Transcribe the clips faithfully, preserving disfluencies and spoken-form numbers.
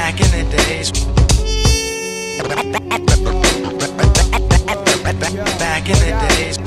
Back in the days. Back in the days.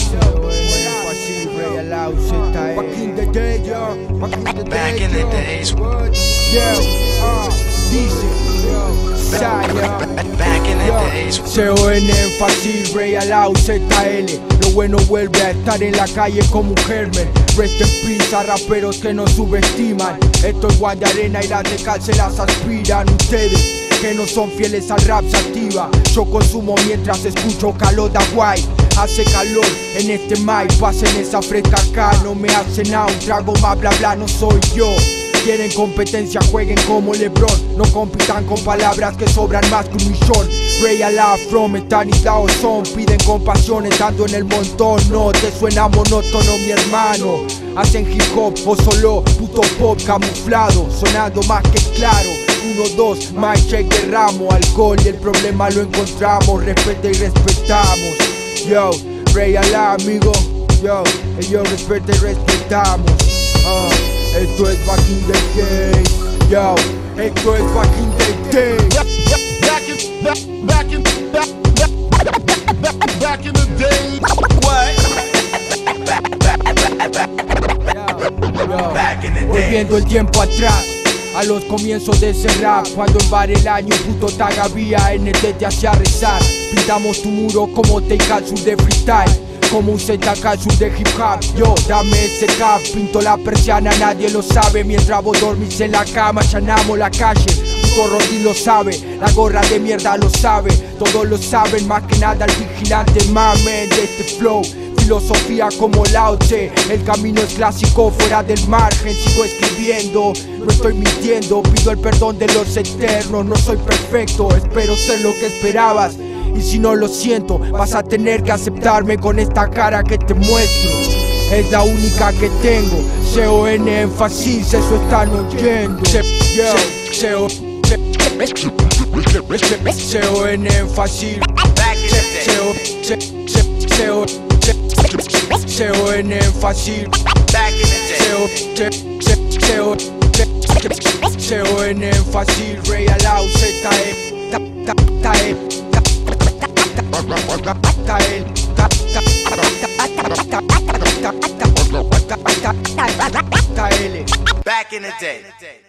Back in the day, yo. Back in the days. Yeah, uh, dice, Saya. Back in the days. C O N énfasis, Real Out, Z L. Lo bueno vuelve a estar en la calle como un germen. Rest in peace a raperos que nos subestiman. Esto es Guayarena y las de cal se las aspiran. Ustedes que no son fieles al rap sativa. Yo consumo mientras escucho calor da guay. Hace calor en este mic, pasen esa fresca acá. No me hacen nada, un trago más bla bla, no soy yo. Quieren competencia, jueguen como LeBron. No compitan con palabras que sobran más que un millón. Real Out from eternidad o son. Piden compasión estando en el montón. No te suena monótono mi hermano. Hacen hip hop o solo puto pop camuflado, sonando más que claro. Uno, dos, mic check de ramo. Alcohol y el problema lo encontramos. Respeta y respetamos. Yo, Real Out, amigo. Yo, yo respeta y respetamos. uh. Esto es back in the days, yo. Esto es back in the days. Back in, back, back in, back, back, back, back in the days. What? Yo, Back in the days. volviendo el tiempo atrás, a los comienzos de ese rap, cuando en bar el año puto tag había, N T te hacía rezar. Pintamos tu muro como Teikatsu de freestyle, como un Zetakasu de hip hop. Yo, dame ese cap, pinto la persiana, nadie lo sabe. Mientras vos dormís en la cama, allanamos la calle. Puto Rodri lo sabe, la gorra de mierda lo sabe. Todos lo saben, más que nada el vigilante mamen de este flow. Filosofía como Lao Tse, el camino es clásico fuera del margen. Sigo escribiendo, no estoy mintiendo. Pido el perdón de los eternos, no soy perfecto. Espero ser lo que esperabas, y si no lo siento, vas a tener que aceptarme con esta cara que te muestro. Es la única que tengo. C O N énfasis, eso están oyendo. Yo, C O C O N énfasis. Back in the days. C O C O N énfasis. Back in the days. C O C O N énfasis. Real Out, Z E. Ta ta ta e. Back in the day.